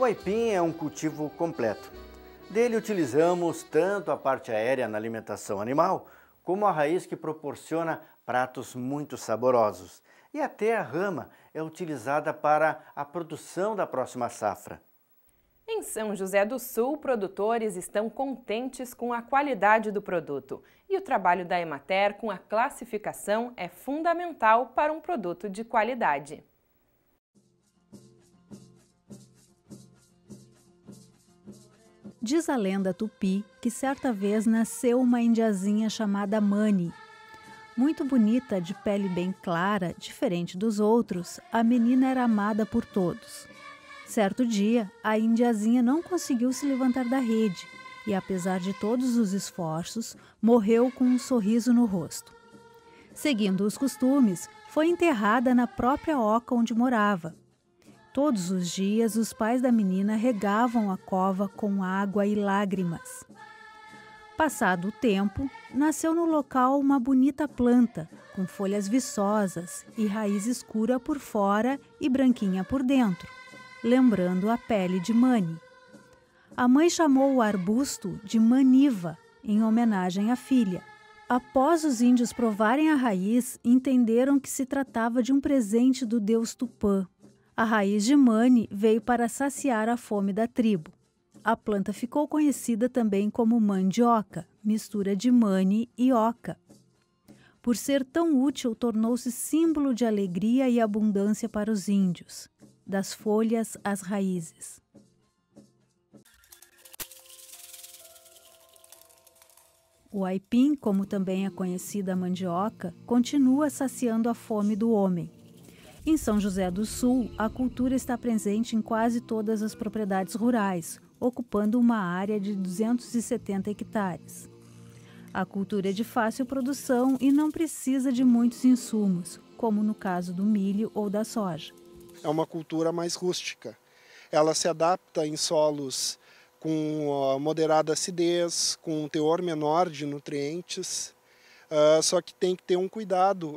O aipim é um cultivo completo. Dele utilizamos tanto a parte aérea na alimentação animal, como a raiz que proporciona pratos muito saborosos. E até a rama é utilizada para a produção da próxima safra. Em São José do Sul, produtores estão contentes com a qualidade do produto. E o trabalho da Emater com a classificação é fundamental para um produto de qualidade. Diz a lenda tupi que certa vez nasceu uma indiazinha chamada Mani. Muito bonita, de pele bem clara, diferente dos outros, a menina era amada por todos. Certo dia, a indiazinha não conseguiu se levantar da rede e, apesar de todos os esforços, morreu com um sorriso no rosto. Seguindo os costumes, foi enterrada na própria oca onde morava. Todos os dias, os pais da menina regavam a cova com água e lágrimas. Passado o tempo, nasceu no local uma bonita planta, com folhas viçosas e raiz escura por fora e branquinha por dentro, lembrando a pele de Mani. A mãe chamou o arbusto de Maniva, em homenagem à filha. Após os índios provarem a raiz, entenderam que se tratava de um presente do deus Tupã. A raiz de Mani veio para saciar a fome da tribo. A planta ficou conhecida também como mandioca, mistura de mani e oca. Por ser tão útil, tornou-se símbolo de alegria e abundância para os índios, das folhas às raízes. O aipim, como também é conhecida a mandioca, continua saciando a fome do homem. Em São José do Sul, a cultura está presente em quase todas as propriedades rurais, ocupando uma área de 270 hectares. A cultura é de fácil produção e não precisa de muitos insumos, como no caso do milho ou da soja. É uma cultura mais rústica. Ela se adapta em solos com moderada acidez, com um teor menor de nutrientes, só que tem que ter um cuidado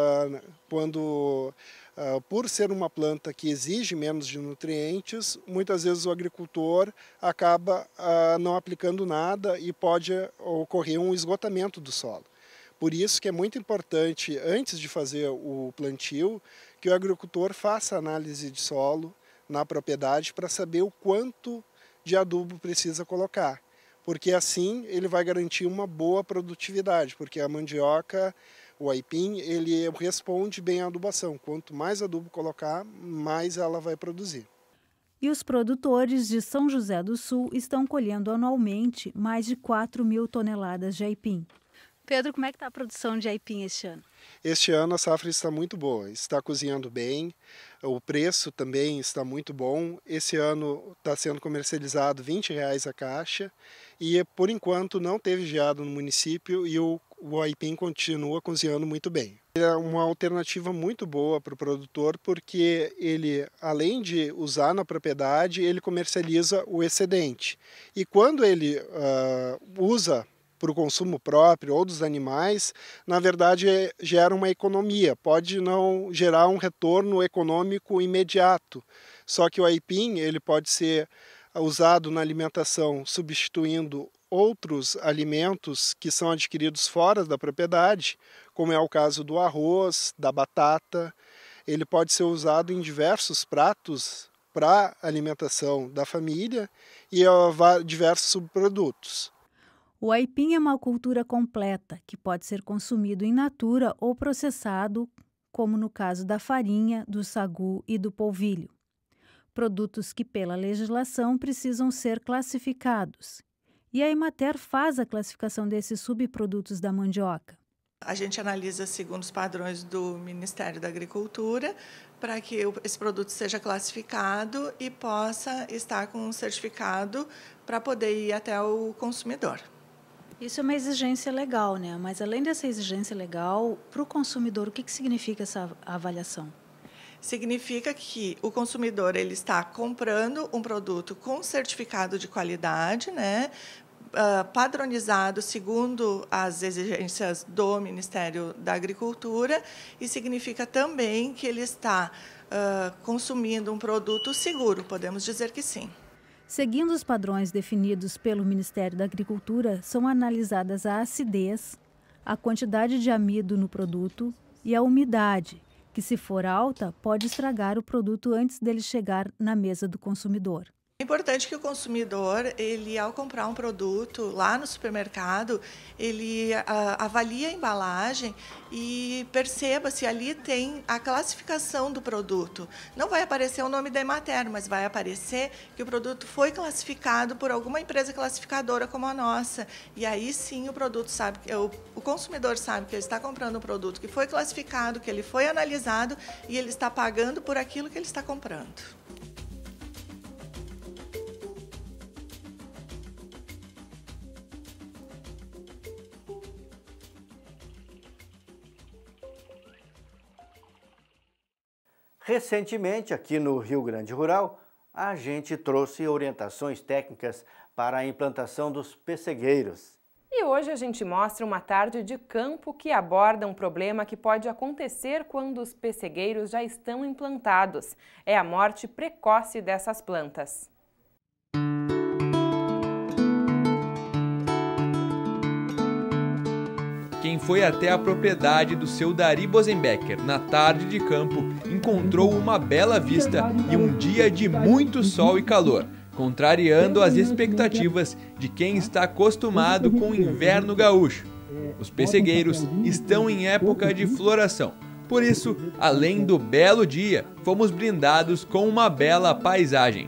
quando, por ser uma planta que exige menos de nutrientes, muitas vezes o agricultor acaba não aplicando nada e pode ocorrer um esgotamento do solo. Por isso que é muito importante, antes de fazer o plantio, que o agricultor faça análise de solo na propriedade para saber o quanto de adubo precisa colocar, porque assim ele vai garantir uma boa produtividade, porque a mandioca, o aipim, ele responde bem à adubação. Quanto mais adubo colocar, mais ela vai produzir. E os produtores de São José do Sul estão colhendo anualmente mais de 4.000 toneladas de aipim. Pedro, como é que está a produção de aipim este ano? Este ano a safra está muito boa, está cozinhando bem, o preço também está muito bom. Esse ano está sendo comercializado R$20 a caixa e por enquanto não teve geado no município e o aipim continua cozinhando muito bem. É uma alternativa muito boa para o produtor porque ele, além de usar na propriedade, ele comercializa o excedente. E quando ele usa para o consumo próprio ou dos animais, na verdade gera uma economia, pode não gerar um retorno econômico imediato, só que o aipim ele pode ser usado na alimentação substituindo outros alimentos que são adquiridos fora da propriedade, como é o caso do arroz, da batata. Ele pode ser usado em diversos pratos para alimentação da família e diversos subprodutos. O aipim é uma cultura completa, que pode ser consumido in natura ou processado, como no caso da farinha, do sagu e do polvilho. Produtos que, pela legislação, precisam ser classificados. E a Emater faz a classificação desses subprodutos da mandioca. A gente analisa segundo os padrões do Ministério da Agricultura para que esse produto seja classificado e possa estar com um certificado para poder ir até o consumidor. Isso é uma exigência legal, né? Mas além dessa exigência legal, para o consumidor, o que significa essa avaliação? Significa que o consumidor ele está comprando um produto com certificado de qualidade, né? Padronizado segundo as exigências do Ministério da Agricultura, e significa também que ele está consumindo um produto seguro, podemos dizer que sim. Seguindo os padrões definidos pelo Ministério da Agricultura, são analisadas a acidez, a quantidade de amido no produto e a umidade, que se for alta, pode estragar o produto antes dele chegar na mesa do consumidor. É importante que o consumidor, ele ao comprar um produto lá no supermercado, ele avalie a embalagem e perceba se ali tem a classificação do produto. Não vai aparecer o nome da Emater, mas vai aparecer que o produto foi classificado por alguma empresa classificadora como a nossa. E aí sim o consumidor sabe que ele está comprando um produto que foi classificado, que ele foi analisado e ele está pagando por aquilo que ele está comprando. Recentemente, aqui no Rio Grande Rural, a gente trouxe orientações técnicas para a implantação dos pessegueiros. E hoje a gente mostra uma tarde de campo que aborda um problema que pode acontecer quando os pessegueiros já estão implantados. É a morte precoce dessas plantas. Quem foi até a propriedade do seu Dari Bosenbecker na tarde de campo encontrou uma bela vista e um dia de muito sol e calor, contrariando as expectativas de quem está acostumado com o inverno gaúcho. Os pessegueiros estão em época de floração, por isso, além do belo dia, fomos brindados com uma bela paisagem.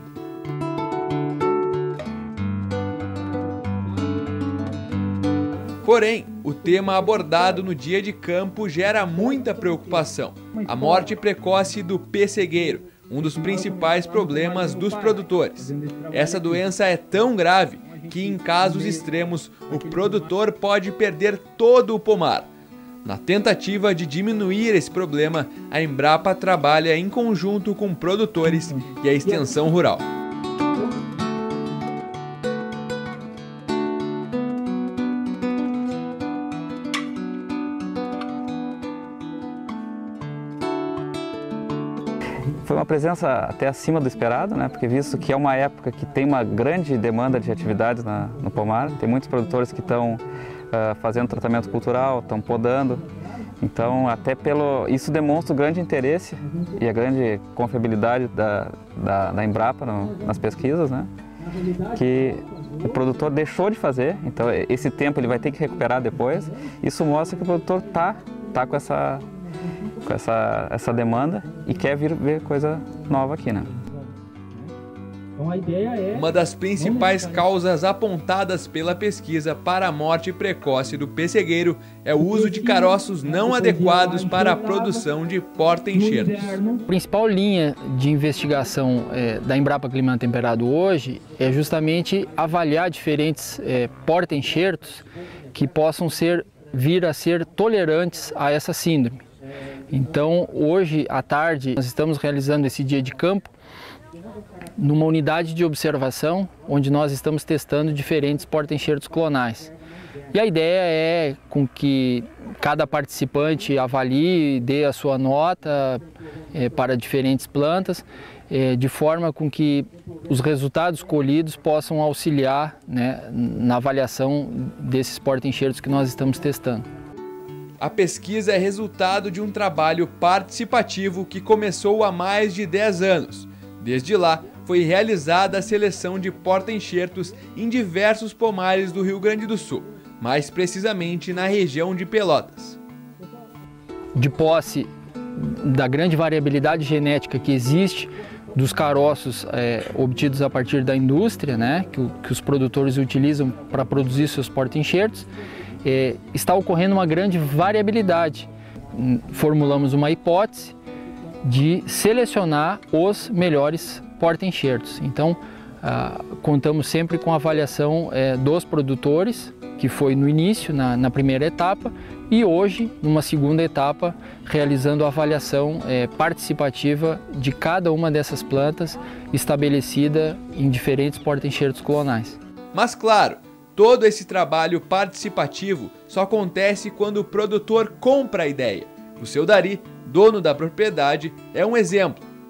Porém, o tema abordado no dia de campo gera muita preocupação: a morte precoce do pessegueiro, um dos principais problemas dos produtores. Essa doença é tão grave que, em casos extremos, o produtor pode perder todo o pomar. Na tentativa de diminuir esse problema, a Embrapa trabalha em conjunto com produtores e a extensão rural. Foi uma presença até acima do esperado, né? Porque visto que é uma época que tem uma grande demanda de atividades no pomar, tem muitos produtores que estão fazendo tratamento cultural, estão podando. Então, isso demonstra o grande interesse e a grande confiabilidade da Embrapa nas pesquisas, né? Que o produtor deixou de fazer, então esse tempo ele vai ter que recuperar depois. Isso mostra que o produtor tá com essa demanda e quer vir ver coisa nova aqui, né? Uma das principais causas apontadas pela pesquisa para a morte precoce do pessegueiro é o uso de caroços não adequados para a produção de porta-enxertos. A principal linha de investigação da Embrapa Clima Temperado hoje é justamente avaliar diferentes porta-enxertos que possam vir a ser tolerantes a essa síndrome. Então, hoje à tarde, nós estamos realizando esse dia de campo numa unidade de observação, onde nós estamos testando diferentes porta-enxertos clonais. E a ideia é com que cada participante avalie e dê a sua nota para diferentes plantas, de forma com que os resultados colhidos possam auxiliar, né, na avaliação desses porta-enxertos que nós estamos testando. A pesquisa é resultado de um trabalho participativo que começou há mais de 10 anos. Desde lá, foi realizada a seleção de porta-enxertos em diversos pomares do Rio Grande do Sul, mais precisamente na região de Pelotas. De posse da grande variabilidade genética que existe dos caroços obtidos a partir da indústria, né, que os produtores utilizam para produzir seus porta-enxertos, está ocorrendo uma grande variabilidade. Formulamos uma hipótese de selecionar os melhores porta-enxertos. Então, contamos sempre com a avaliação dos produtores, que foi no início, na primeira etapa, e hoje, numa segunda etapa, realizando a avaliação participativa de cada uma dessas plantas, estabelecida em diferentes porta-enxertos clonais. Mas claro, todo esse trabalho participativo só acontece quando o produtor compra a ideia. O seu Dari, dono da propriedade, é um exemplo.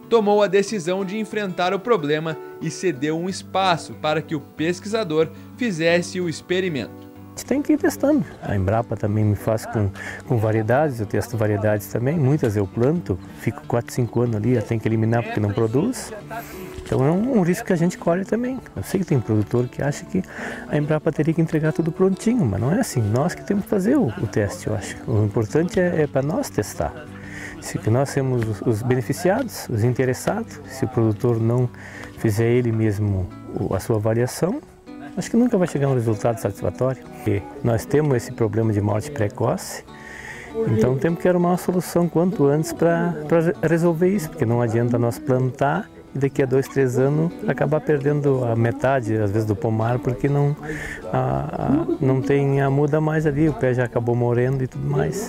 tomou a decisão de enfrentar o problema e cedeu um espaço para que o pesquisador fizesse o experimento. A gente tem que ir testando. A Embrapa também me faz com variedades, eu testo variedades também. Muitas eu planto, fico 4, 5 anos ali, eu tenho que eliminar porque não produz. Então é um risco que a gente corre também. Eu sei que tem produtor que acha que a Embrapa teria que entregar tudo prontinho, mas não é assim. Nós que temos que fazer o teste, eu acho. O importante é para nós testar. Se nós somos os beneficiados, os interessados, se o produtor não fizer ele mesmo a sua avaliação, acho que nunca vai chegar a um resultado satisfatório. E nós temos esse problema de morte precoce, então temos que arrumar uma solução quanto antes para resolver isso, porque não adianta nós plantar e daqui a 2, 3 anos acabar perdendo a metade, às vezes, do pomar, porque não tem a muda mais ali, o pé já acabou morrendo e tudo mais.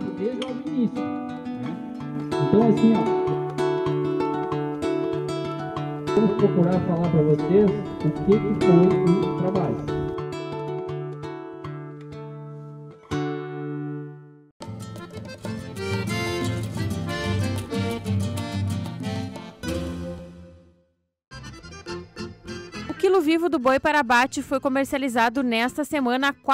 Então assim, vamos procurar falar para vocês o que foi o trabalho. O quilo vivo do boi para abate foi comercializado nesta semana a R$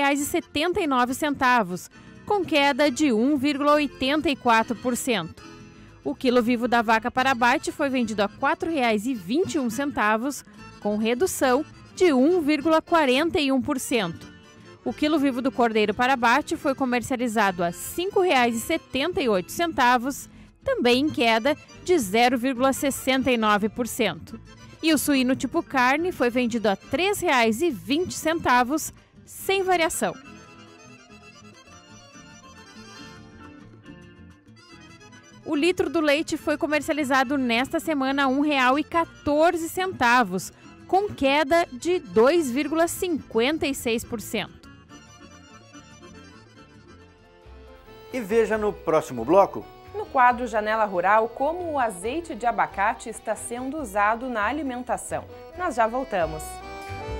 4,79, com queda de 1,84%. O quilo vivo da vaca para abate foi vendido a R$ 4,21, com redução de 1,41%. O quilo vivo do cordeiro para abate foi comercializado a R$ 5,78, também em queda de 0,69%. E o suíno tipo carne foi vendido a R$ 3,20, sem variação. O litro do leite foi comercializado nesta semana a R$ 1,14, com queda de 2,56%. E veja no próximo bloco. No quadro Janela Rural, como o azeite de abacate está sendo usado na alimentação. Nós já voltamos.